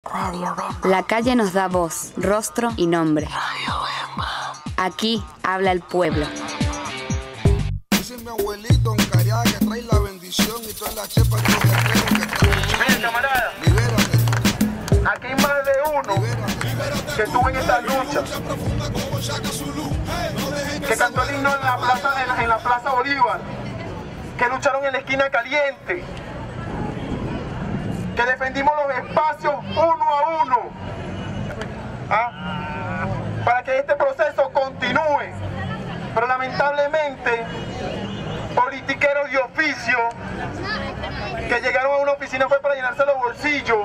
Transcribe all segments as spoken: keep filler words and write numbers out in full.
La calle nos da voz, rostro y nombre. Aquí habla el pueblo. Dice mi abuelito en Cariaga que trae la bendición y toda la chepa que Miren, camarada, aquí hay más de uno que estuvo en esta lucha, que cantó el himno en la plaza, en la, en la plaza Bolívar, que lucharon en la esquina caliente, que defendimos los espacios uno a uno, ¿ah? Para que este proceso continúe, pero lamentablemente politiqueros de oficio que llegaron a una oficina fue para llenarse los bolsillos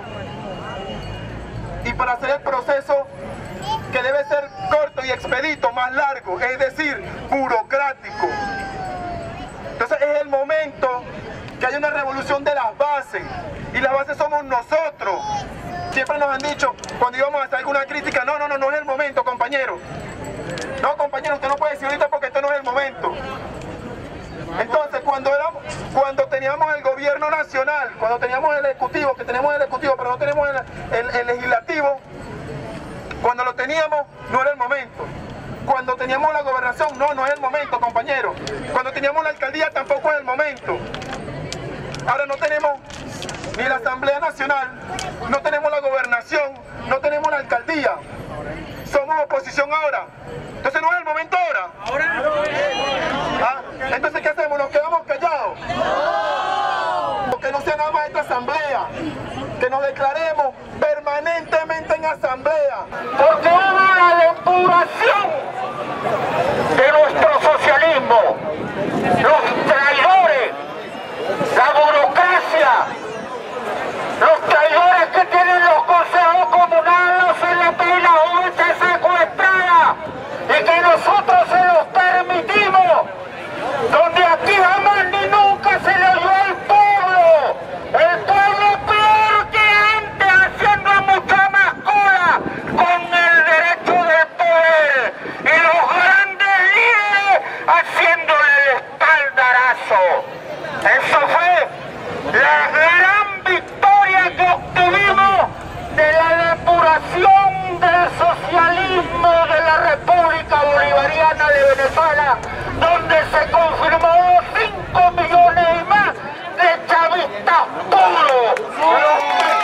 y para hacer el proceso que debe ser corto y expedito, más largo, es decir, burocrático. Entonces es el momento que haya una revolución de las bases, y las bases somos nosotros. Siempre nos han dicho, cuando íbamos a hacer alguna crítica, no, no, no, no es el momento, compañero. No, compañero, usted no puede decir ahorita porque este no es el momento. Entonces, cuando, éramos, cuando teníamos el gobierno nacional, cuando teníamos el ejecutivo, que tenemos el ejecutivo, pero no tenemos el, el, el legislativo, cuando lo teníamos, no era el momento. Cuando teníamos la gobernación, no, no es el momento, compañero. Cuando teníamos la alcaldía, tampoco es el momento. Ahora no tenemos ni la Asamblea Nacional, no tenemos la gobernación, no tenemos la alcaldía. Somos oposición ahora. Entonces no es el momento ahora. Ahora no es. ¿Ah? Entonces ¿qué hacemos? ¿Nos quedamos callados? Porque no sea nada más esta asamblea. Que nos declaremos permanentemente en asamblea. Porque hubo la depuración de nuestro socialismo. Los traidores, la burocracia, los traidores que tienen los consejos comunales en la pena justa secuestrada y que nosotros se los permitimos, donde aquí jamás ni nunca se le oyó al pueblo, el pueblo peor que antes, haciendo mucha más cola con el derecho del poder y los grandes líderes haciéndole el espaldarazo. Eso fue la gran victoria que obtuvimos de la depuración del socialismo de la República Bolivariana de Venezuela, donde se confirmó cinco millones y más de chavistas puros. Los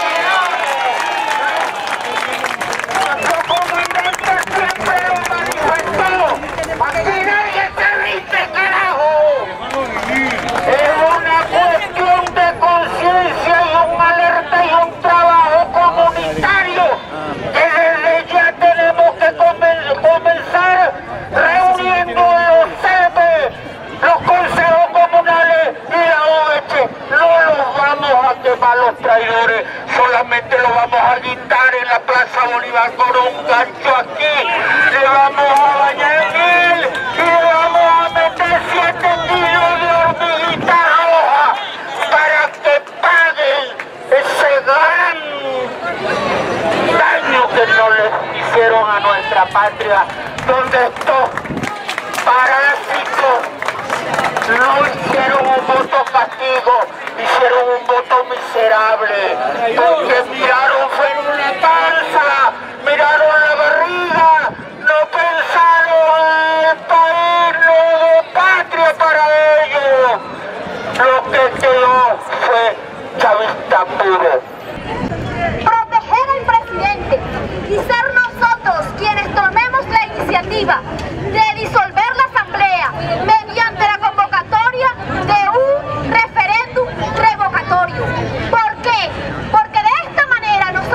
Nuestro comandante siempre lo manifestó. Aquí nadie se viste, carajo. Es una cuestión de conciencia y un alerta y un trabajo comunitario que desde ya tenemos que comenzar reuniendo los C E P, los consejos comunales y la O V H. No los vamos a quemar los traidores, solamente los vamos a guindar en la Plaza Bolívar con un gancho aquí, le vamos a bañar en él y le vamos a meter siete kilos de hormiguita roja para que paguen ese gran daño que no les hicieron a nuestra patria, donde estos parásitos no hicieron un voto castigo, hicieron un voto miserable, porque miraron fue en una panza, miraron la barriga, no pensaron en el país, no hubo patria para ellos. Lo que quedó fue chavista puro. Proteger al presidente y ser nosotros quienes tomemos la iniciativa de disolver la asamblea mediante la convocatoria de un referéndum revocatorio. ¿Por qué? Porque de esta manera nos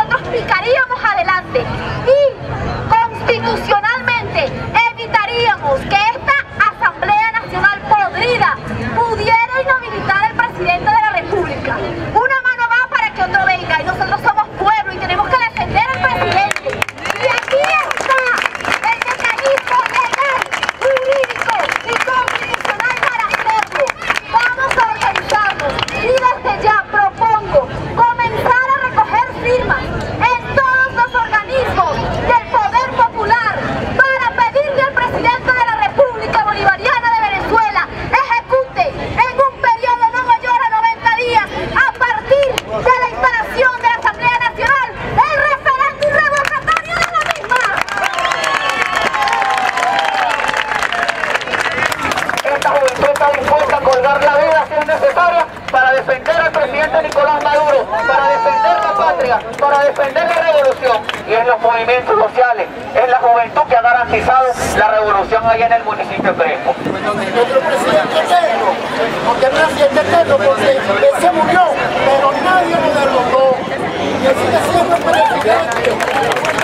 convocatoria para defender la revolución, y es los movimientos sociales, es la juventud que ha garantizado la revolución ahí en el municipio de Crespo. Nuestro presidente eterno, porque no es presidente eterno, porque él se murió, pero nadie lo derrotó, y él sigue siendo el presidente.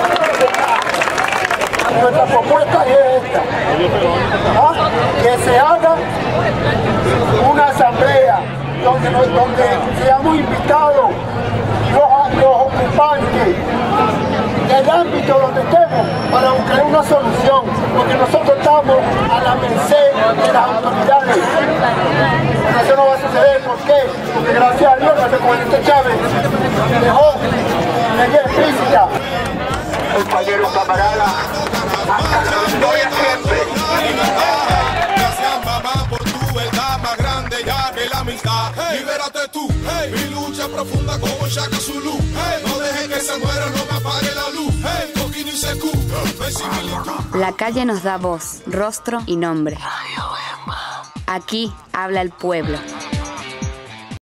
Nuestra propuesta es esta, ¿ah? Que se haga una asamblea donde, nos, donde seamos invitados los, los ocupantes del ámbito donde estemos para buscar una solución, porque nosotros estamos a la merced de las autoridades. Pero eso no va a suceder, ¿por qué? Porque gracias a Dios nuestro presidente Chávez dejó ley explícita. Compañeros, camaradas, hasta la victoria siempre. Gracias, mamá, por tu verdad más grande ya que la amistad. Hey, libérate tú, hey, mi lucha profunda como Shaka Zulu. Hey, no dejes que se muera, no me apague la luz. Hey, Coquino y Secu, no hay similitud. La calle nos da voz, rostro y nombre. Aquí habla el pueblo.